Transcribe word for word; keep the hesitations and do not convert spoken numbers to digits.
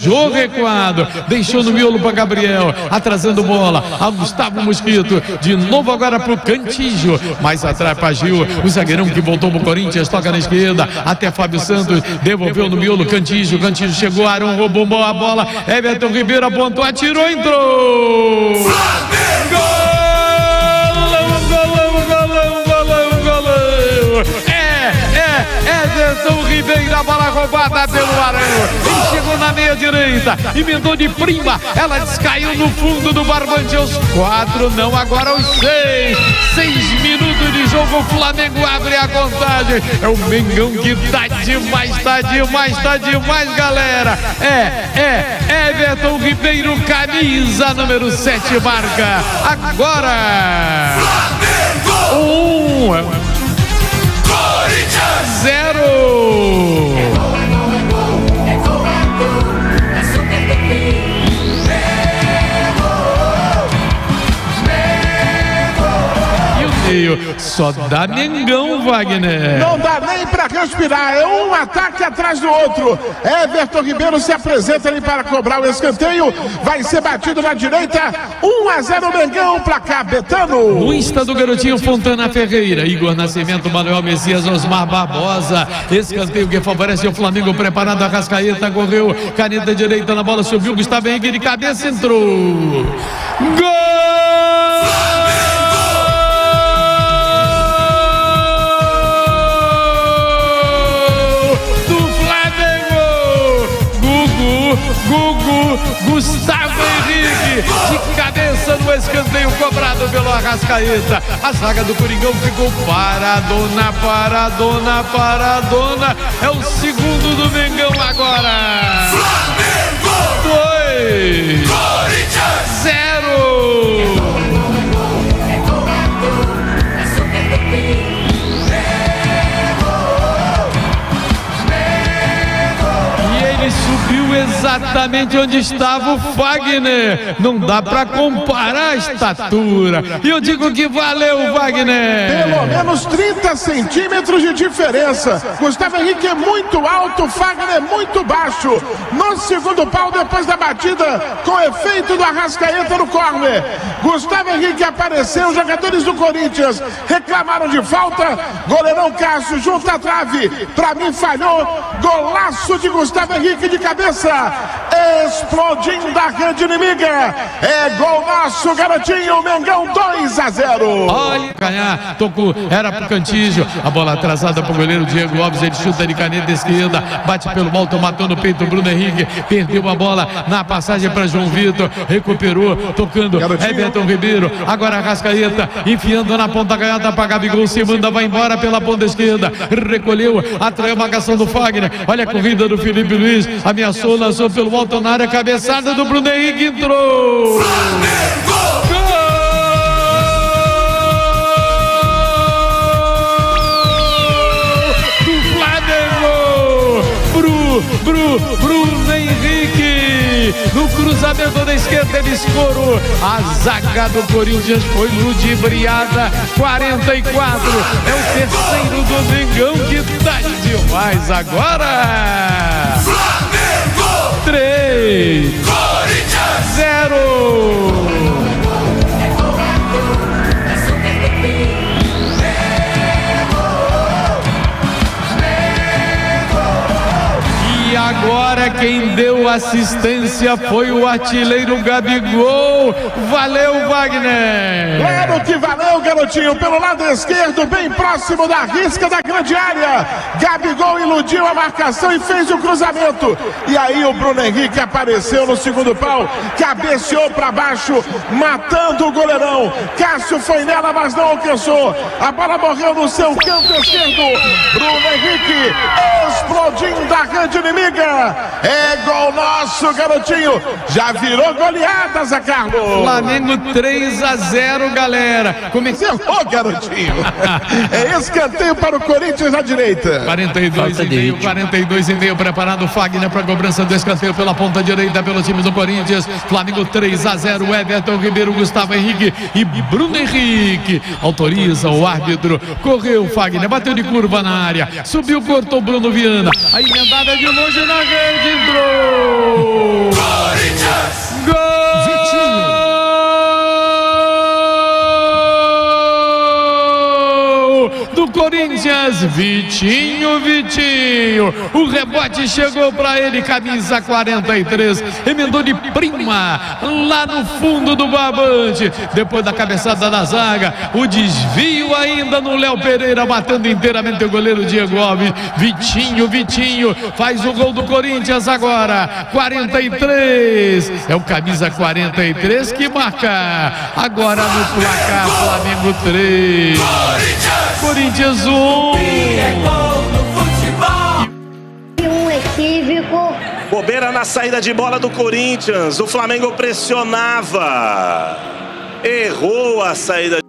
Jogo recuado, deixou no miolo para Gabriel, atrasando bola, a Gustavo Mosquito, de novo agora para o Cantígio, mais atrás para Gil, o zagueirão que voltou para o Corinthians, toca na esquerda, até Fábio Santos, devolveu no miolo, Cantígio, Cantígio chegou, Arão roubou a bola, Everton Ribeiro apontou, atirou, entrou! Gol! Everton Ribeiro, a bola roubada pelo Arão, ele chegou na meia direita, emendou de prima, ela descaiu no fundo do barbante, aos quatro, não, agora aos seis, seis minutos de jogo, o Flamengo abre a contagem, é o Mengão que tá demais, tá demais, tá demais, galera, é, é, Everton Ribeiro, camisa número sete, marca, agora, um, zero. Só dá Mengão, Wagner. Não dá nem pra respirar, é um ataque atrás do outro. Everton Ribeiro se apresenta ali para cobrar o escanteio, vai ser batido na direita, um a zero Mengão, placar Betano. No Insta do garotinho Fontana Ferreira, Igor Nascimento, Manuel Messias, Osmar Barbosa, escanteio que favorece o Flamengo, preparado, a Arrascaeta, correu, caneta direita na bola, subiu, Gustavo Henrique de cabeça, entrou. Gol! Gugu, Gustavo Henrique, de cabeça no escanteio cobrado pelo Arrascaeta. A zaga do Coringão ficou paradona, paradona, paradona. É o segundo do Mengão agora. Flamengo! Dois! Corinthians! Zero! Subiu exatamente onde estava o Wagner. Não dá para comparar a estatura. E eu digo que valeu, Wagner. Pelo menos trinta centímetros de diferença. Gustavo Henrique é muito alto, Wagner é muito baixo. No segundo pau, depois da batida, com efeito do Arrascaeta no córner. Gustavo Henrique apareceu, os jogadores do Corinthians reclamaram de falta. Goleirão Cássio junto à trave. Para mim falhou. Golaço de Gustavo Henrique de cabeça, explodindo a rede inimiga. É gol nosso, garotinho. Mengão dois a zero. Olha, Canhar, tocou, era pro Cantígio, a bola atrasada pro goleiro Diego Alves, ele chuta de caneta esquerda, bate pelo alto, matou no peito o Bruno Henrique, perdeu a bola na passagem para João Vitor, recuperou, tocando, garotinho. Everton Ribeiro, agora Arrascaeta, enfiando na ponta canhota para Gabigol, se manda, vai embora pela ponta esquerda, recolheu, atraiu a marcação do Fagner, olha a corrida do Felipe Luiz, ameaçou, lançou pelo alto na área, cabeçada do Bruno Henrique, entrou! Flamengo! Bru, Bruno Henrique, no cruzamento da esquerda, ele escorou, a zaga do Corinthians foi ludibriada, quarenta e quatro, é o terceiro do Mengão que tá demais agora. Flamengo! três, Corinthians! zero. Agora quem deu assistência foi o artilheiro Gabigol. Valeu, Wagner. Claro que valeu, garotinho. Pelo lado esquerdo, bem próximo da risca da grande área. Gabigol iludiu a marcação e fez o cruzamento. E aí o Bruno Henrique apareceu no segundo pau, cabeceou para baixo, matando o goleirão. Cássio foi nela, mas não alcançou. A bola morreu no seu canto esquerdo. Bruno Henrique explodindo a rede inimiga. É gol nosso, garotinho. Já virou goleada, Zé Carlos. Flamengo três a zero, galera. Começou, garotinho. É escanteio para o Corinthians na direita. quarenta e dois e meio, quarenta e dois e meio, preparado o Fagner para a cobrança do escanteio pela ponta direita pelo time do Corinthians. Flamengo três a zero, Everton Ribeiro, Gustavo Henrique e Bruno Henrique. Autoriza o árbitro. Correu o Fagner, bateu de curva na área, subiu, cortou Bruno Viana. A emendada de longe na rede, entrou! Corinthians, Vitinho, Vitinho. O rebote chegou para ele, camisa quarenta e três. Emendou de prima lá no fundo do barbante. Depois da cabeçada da zaga, o desvio ainda no Léo Pereira, matando inteiramente o goleiro Diego Alves. Vitinho, Vitinho faz o gol do Corinthians agora. quarenta e três. É o camisa quarenta e três que marca. Agora no placar, Flamengo três. Corinthians um. Um equívoco. Bobeira na saída de bola do Corinthians. O Flamengo pressionava. Errou a saída.